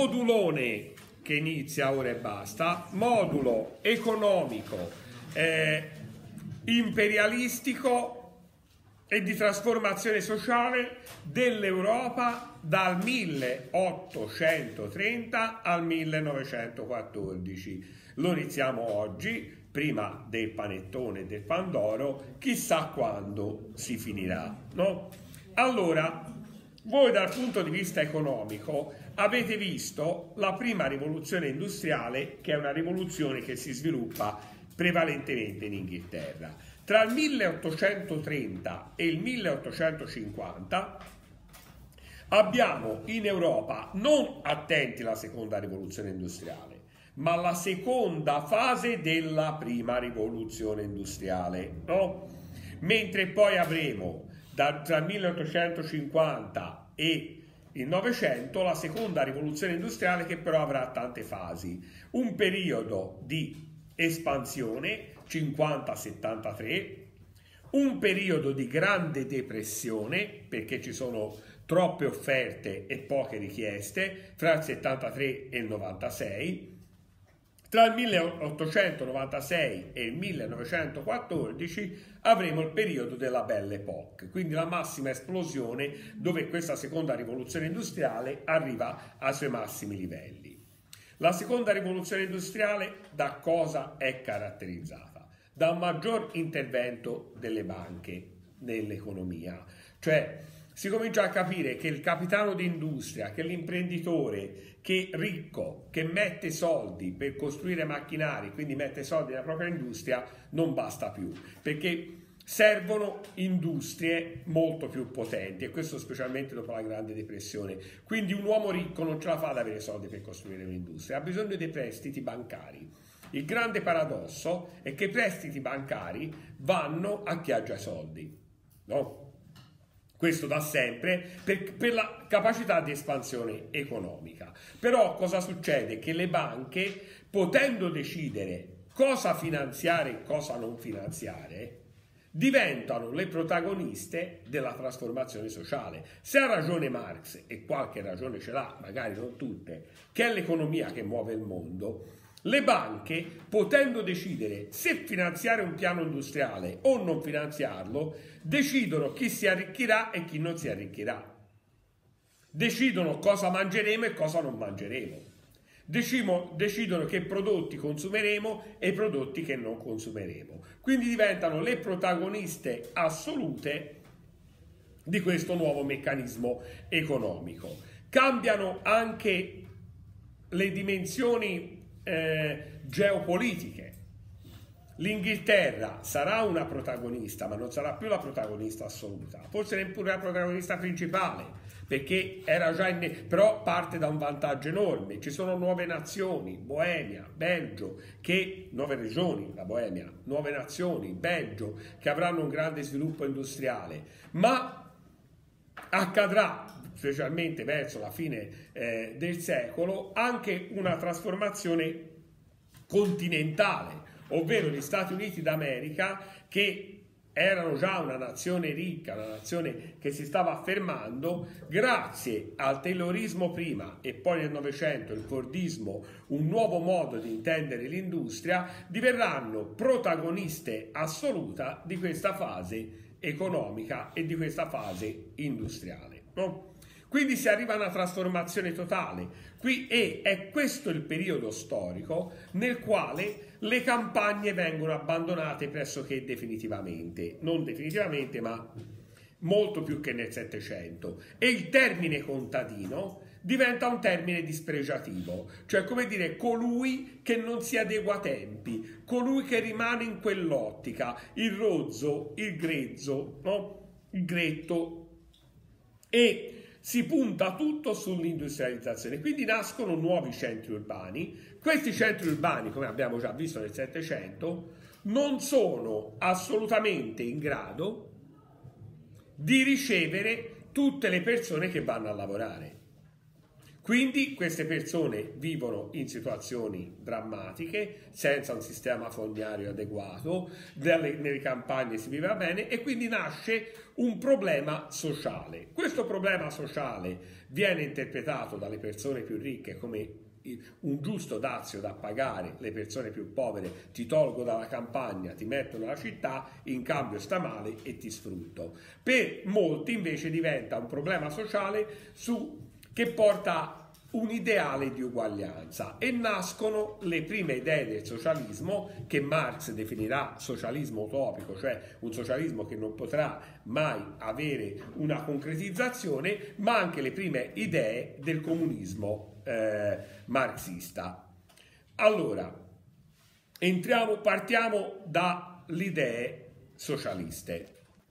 modulone che inizia ora e basta, modulo economico, imperialistico e di trasformazione sociale dell'Europa dal 1830 al 1914. Lo iniziamo oggi, prima del panettone e del pandoro, chissà quando si finirà, no? Allora, voi dal punto di vista economico avete visto la prima rivoluzione industriale, che è una rivoluzione che si sviluppa prevalentemente in Inghilterra. Tra il 1830 e il 1850 abbiamo in Europa, non attenti alla seconda rivoluzione industriale, ma la seconda fase della prima rivoluzione industriale, no? Mentre poi avremo tra il 1850 e il Novecento la seconda rivoluzione industriale, che però avrà tante fasi. Un periodo di espansione 50-73, un periodo di grande depressione perché ci sono troppe offerte e poche richieste fra il 73 e il 96. Tra il 1896 e il 1914 avremo il periodo della Belle Époque, quindi la massima esplosione, dove questa seconda rivoluzione industriale arriva ai suoi massimi livelli. La seconda rivoluzione industriale da cosa è caratterizzata? Da un maggior intervento delle banche nell'economia, cioè si comincia a capire che il capitano d'industria, che l'imprenditore, che ricco, che mette soldi per costruire macchinari, quindi mette soldi nella propria industria, non basta più, perché servono industrie molto più potenti, e questo specialmente dopo la Grande Depressione. Quindi un uomo ricco non ce la fa ad avere soldi per costruire un'industria, ha bisogno dei prestiti bancari. Il grande paradosso è che i prestiti bancari vanno a chi ha già soldi, no? Questo da sempre per la capacità di espansione economica. Però cosa succede? Che le banche, potendo decidere cosa finanziare e cosa non finanziare, diventano le protagoniste della trasformazione sociale. Se ha ragione Marx, e qualche ragione ce l'ha, magari non tutte, che è l'economia che muove il mondo, le banche, potendo decidere se finanziare un piano industriale o non finanziarlo, decidono chi si arricchirà e chi non si arricchirà. Decidono cosa mangeremo e cosa non mangeremo. Decidono che prodotti consumeremo e prodotti che non consumeremo. Quindi diventano le protagoniste assolute di questo nuovo meccanismo economico. Cambiano anche le dimensioni geopolitiche. L'Inghilterra sarà una protagonista, ma non sarà più la protagonista assoluta, forse neppure la protagonista principale, perché era già però parte da un vantaggio enorme. Ci sono nuove nazioni, Boemia, Belgio, nuove regioni, la Boemia, nuove nazioni, Belgio, che avranno un grande sviluppo industriale, ma accadrà specialmente verso la fine del secolo anche una trasformazione continentale, ovvero gli Stati Uniti d'America, che erano già una nazione ricca, una nazione che si stava affermando, grazie al Taylorismo prima e poi nel Novecento il Fordismo, un nuovo modo di intendere l'industria, diverranno protagoniste assoluta di questa fase economica e di questa fase industriale, no? Quindi si arriva a una trasformazione totale. È questo il periodo storico nel quale le campagne vengono abbandonate pressoché definitivamente, non definitivamente ma molto più che nel Settecento, e il termine contadino diventa un termine dispregiativo, cioè come dire colui che non si adegua a tempi, colui che rimane in quell'ottica, il rozzo, il grezzo, no? Il gretto, e si punta tutto sull'industrializzazione, quindi nascono nuovi centri urbani. Questi centri urbani, come abbiamo già visto nel Settecento, non sono assolutamente in grado di ricevere tutte le persone che vanno a lavorare. Quindi queste persone vivono in situazioni drammatiche, senza un sistema fognario adeguato, nelle campagne si vive bene e quindi nasce un problema sociale. Questo problema sociale viene interpretato dalle persone più ricche come un giusto dazio da pagare, le persone più povere ti tolgo dalla campagna, ti metto nella città, in cambio sta male e ti sfrutto. Per molti invece diventa un problema sociale che porta un ideale di uguaglianza e nascono le prime idee del socialismo che Marx definirà socialismo utopico, cioè un socialismo che non potrà mai avere una concretizzazione, ma anche le prime idee del comunismo marxista. Allora, partiamo dalle idee socialiste.